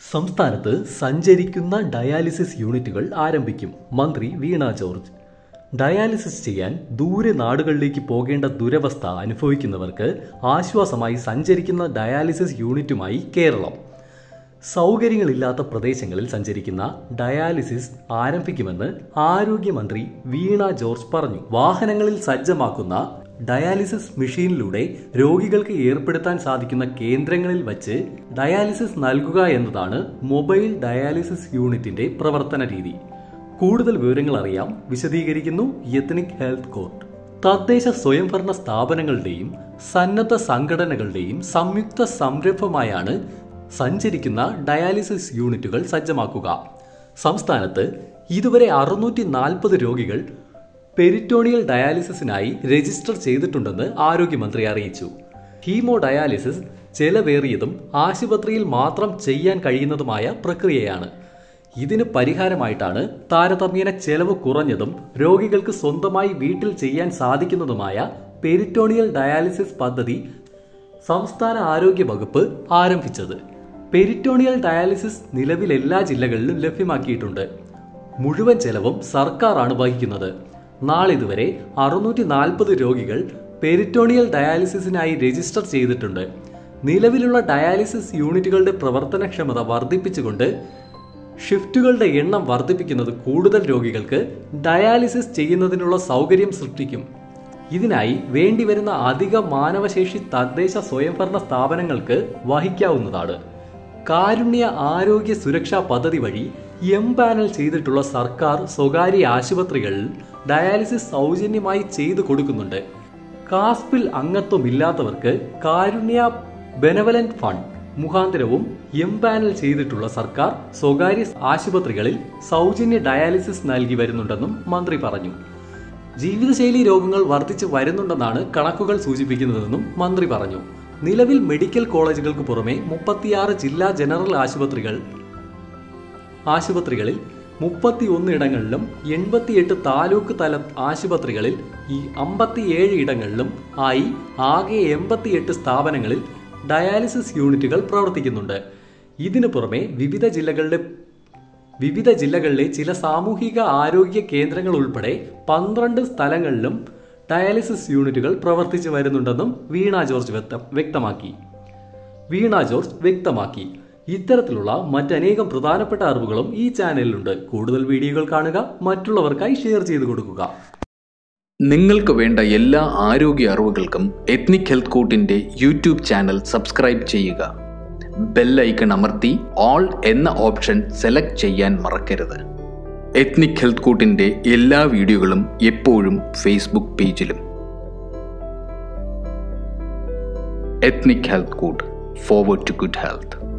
സംസ്ഥാനത്ത് സഞ്ചരിക്കുന്ന ഡയാലിസിസ് യൂണിറ്റുകൾ ആരംഭിക്കും. മന്ത്രി വീണ ജോർജ്. ഡയാലിസിസ് ചെയ്യാൻ ദൂരെ നാടുകളിലേക്ക് പോകേണ്ട ദുരവസ്ഥ അനുഭവിക്കുന്നവർക്ക് ആശ്വാസമായി സഞ്ചരിക്കുന്ന ഡയാലിസിസ് യൂണിറ്റുമായി കേരളം. സൗകര്യങ്ങളില്ലാത്ത പ്രദേശങ്ങളിൽ സഞ്ചരിക്കുന്ന ഡയാലിസിസ് ആരംഭിക്കുമെന്ന് ആരോഗ്യമന്ത്രി വീണ ജോർജ് പറഞ്ഞു. വാഹനങ്ങളിൽ സജ്ജമാക്കുന്ന ഡയാലിസിസ് മെഷീനിലൂടെ രോഗികൾക്ക് ഏർപ്പെടുത്താൻ സാധിക്കുന്ന കേന്ദ്രങ്ങളിൽ വച്ച് ഡയാലിസിസ് നൽകുക എന്നതാണ് മൊബൈൽ ഡയാലിസിസ് യൂണിറ്റിന്റെ പ്രവർത്തന രീതി. കൂടുതൽ വിവരങ്ങൾ അറിയാം, വിശദീകരിക്കുന്നു എത്നിക് ഹെൽത്ത് കോർട്ട്. തദ്ദേശ സ്വയംഭരണ സ്ഥാപനങ്ങളുടെയും സന്നദ്ധ സംഘടനകളുടെയും സംയുക്ത സംരംഭമായാണ് സഞ്ചരിക്കുന്ന ഡയാലിസിസ് യൂണിറ്റുകൾ സജ്ജമാക്കുക. സംസ്ഥാനത്ത് ഇതുവരെ 640 രോഗികൾ പെരിറ്റോണിയൽ ഡയാലിസിസിനായി രജിസ്റ്റർ ചെയ്തിട്ടുണ്ടെന്ന് ആരോഗ്യമന്ത്രി അറിയിച്ചു. ഹീമോ ഡയാലിസിസ് ചെലവേറിയതും ആശുപത്രിയിൽ മാത്രം ചെയ്യാൻ കഴിയുന്നതുമായ പ്രക്രിയയാണ്. ഇതിന് പരിഹാരമായിട്ടാണ് താരതമ്യേന ചെലവ് കുറഞ്ഞതും രോഗികൾക്ക് സ്വന്തമായി വീട്ടിൽ ചെയ്യാൻ സാധിക്കുന്നതുമായ പെരിറ്റോണിയൽ ഡയാലിസിസ് പദ്ധതി സംസ്ഥാന ആരോഗ്യ വകുപ്പ് ആരംഭിച്ചത്. പെരിറ്റോണിയൽ ഡയാലിസിസ് നിലവിൽ എല്ലാ ജില്ലകളിലും ലഭ്യമാക്കിയിട്ടുണ്ട്. മുഴുവൻ ചെലവും സർക്കാരാണ് വഹിക്കുന്നത്. നാളിതുവരെ 640 രോഗികൾ പെരിറ്റോണിയൽ ഡയാലിസിസിനായി രജിസ്റ്റർ ചെയ്തിട്ടുണ്ട്. നിലവിലുള്ള ഡയാലിസിസ് യൂണിറ്റുകളുടെ പ്രവർത്തനക്ഷമത വർദ്ധിപ്പിച്ചുകൊണ്ട് ഷിഫ്റ്റുകളുടെ എണ്ണം വർദ്ധിപ്പിക്കുന്നത് കൂടുതൽ രോഗികൾക്ക് ഡയാലിസിസ് ചെയ്യുന്നതിനുള്ള സൗകര്യം സൃഷ്ടിക്കും. ഇതിനായി വേണ്ടിവരുന്ന അധിക മാനവശേഷി തദ്ദേശ സ്വയംഭരണ സ്ഥാപനങ്ങൾക്ക് വഹിക്കാവുന്നതാണ്. കാരുണ്യ ആരോഗ്യ സുരക്ഷാ പദ്ധതി വഴി എംപാനൽ ചെയ്തിട്ടുള്ള സർക്കാർ സ്വകാര്യ ആശുപത്രികളിൽ ഡയാലിസിസ് സൗജന്യമായി ചെയ്തു കൊടുക്കുന്നുണ്ട്. കാസ്പിൽ അംഗത്വമില്ലാത്തവർക്ക് കാരുണ്യ ബെനവലന്റ് ഫണ്ട് മുഖാന്തരവും എംപാനൽ ചെയ്തിട്ടുള്ള സർക്കാർ സ്വകാര്യ ആശുപത്രികളിൽ സൗജന്യ ഡയാലിസിസ് നൽകി വരുന്നുണ്ടെന്നും മന്ത്രി പറഞ്ഞു. ജീവിതശൈലി രോഗങ്ങൾ വർദ്ധിച്ചു വരുന്നുണ്ടെന്നാണ് കണക്കുകൾ സൂചിപ്പിക്കുന്നതെന്നും മന്ത്രി പറഞ്ഞു. നിലവിൽ മെഡിക്കൽ കോളേജുകൾക്ക് പുറമെ 36 ജില്ലാ ജനറൽ ആശുപത്രികളിൽ 31 ഇടങ്ങളിലും 88 താലൂക്ക് തല ആശുപത്രികളിൽ 57 ഇടങ്ങളിലും ആയി ആകെ 88 സ്ഥാപനങ്ങളിൽ ഡയാലിസിസ് യൂണിറ്റുകൾ പ്രവർത്തിക്കുന്നുണ്ട്. ഇതിനു പുറമെ വിവിധ ജില്ലകളിലെ ചില സാമൂഹിക ആരോഗ്യ കേന്ദ്രങ്ങൾ ഉൾപ്പെടെ 12 സ്ഥലങ്ങളിലും ഡയാലിസിസ് യൂണിറ്റുകൾ പ്രവർത്തിച്ചു വരുന്നുണ്ടെന്നും വീണ ജോർജ് വ്യക്തമാക്കി. ഇത്തരത്തിലുള്ള മറ്റനേകം പ്രധാനപ്പെട്ട അറിവുകളും ഈ ചാനലിലുണ്ട്. കൂടുതൽ വീഡിയോകൾ കാണുക, മറ്റുള്ളവർക്കായി ഷെയർ ചെയ്തു കൊടുക്കുക. നിങ്ങൾക്ക് വേണ്ട എല്ലാ ആരോഗ്യ അറിവുകൾക്കും എത്നിക് ഹെൽത്ത് കോർട്ടിന്റെ യൂട്യൂബ് ചാനൽ സബ്സ്ക്രൈബ് ചെയ്യുക. ബെൽ ഐക്കൺ അമർത്തി ഓൾ എന്ന ഓപ്ഷൻ സെലക്ട് ചെയ്യാൻ മറക്കരുത്. എത്നിക് ഹെൽത്ത് കോർട്ടിന്റെ എല്ലാ വീഡിയോകളും എപ്പോഴും ഫേസ്ബുക്ക് പേജിലും. Ethnic health court, forward to good health.